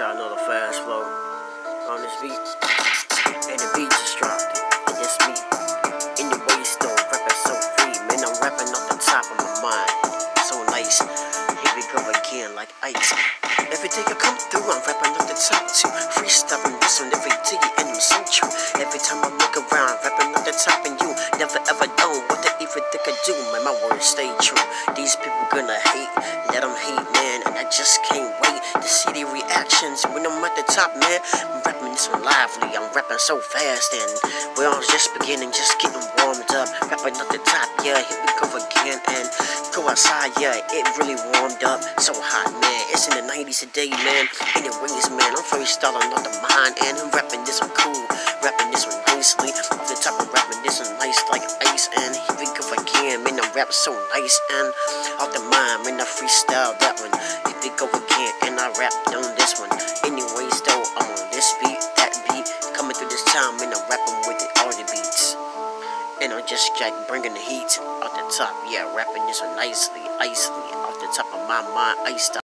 try another fast flow on this beat. And the beat just dropped. And it's me. In the waist though, rapping so free. Man, I'm rapping off the top of my mind. So nice. Here we go again like ice. Every day I come through, I'm rapping off the top too. Freestyling this one every day, and I'm so true. Every time I look around, rapping off the top, and you never ever know what they even think I do. Man, my words stay true. These people gonna hate, let them hate, man. And I just can't wait to see their reactions when I'm at the top, man. I'm rapping this one lively, I'm rapping so fast, and we're all just beginning, just getting warmed up. Rapping off the top, yeah, here we go again, and go outside, yeah, it really warmed up. So hot, man, it's in the 90s today, man. Anyways, man, I'm freestyling off the mind, and I'm rapping this one cool, rapping this one nicely. Off the top, I'm rapping this one nice like ice, and here we go again, man, I'm rapping so nice, and off the mind, man, I freestyle that one. Here we go again, and I rap on this one. Anyways, though, I'm on this beat, that beat, coming through this time, and I'm rapping with it, all the beats. And I'm just like bringing the heat off the top, yeah, rapping this one nicely, icely, off the top of my mind, iced out.